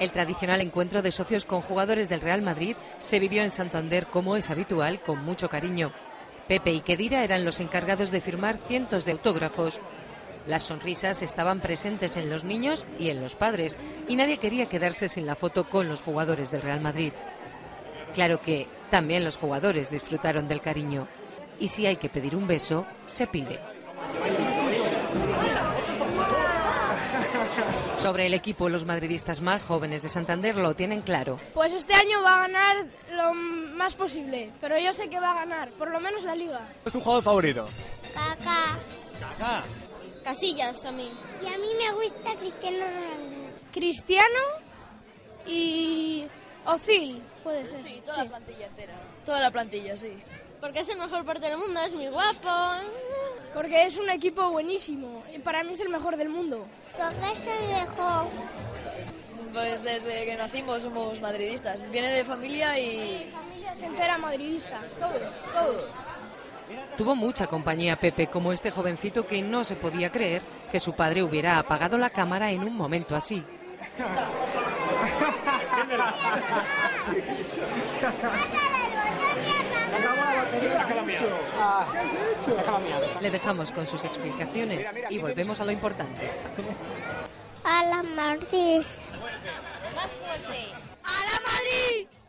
El tradicional encuentro de socios con jugadores del Real Madrid se vivió en Santander, como es habitual, con mucho cariño. Pepe y Kedira eran los encargados de firmar cientos de autógrafos. Las sonrisas estaban presentes en los niños y en los padres, y nadie quería quedarse sin la foto con los jugadores del Real Madrid. Claro que también los jugadores disfrutaron del cariño. Y si hay que pedir un beso, se pide. Sobre el equipo, los madridistas más jóvenes de Santander lo tienen claro. Pues este año va a ganar lo más posible, pero yo sé que va a ganar, por lo menos la Liga. ¿Es tu jugador favorito? Kaká. Kaká. Casillas a mí. Y a mí me gusta Cristiano Ronaldo. Cristiano y Ozil, puede ser. Sí, toda la plantilla entera. Toda la plantilla, sí. Porque es el mejor portero del mundo, es muy guapo. Porque es un equipo buenísimo y para mí es el mejor del mundo. ¿Por qué se dejó? Pues desde que nacimos somos madridistas. Viene de familia y... Mi familia es entera madridista, todos. Tuvo mucha compañía Pepe, como este jovencito que no se podía creer que su padre hubiera apagado la cámara en un momento así. Le dejamos con sus explicaciones y volvemos a lo importante. A la Madrid. ¡A la Madrid!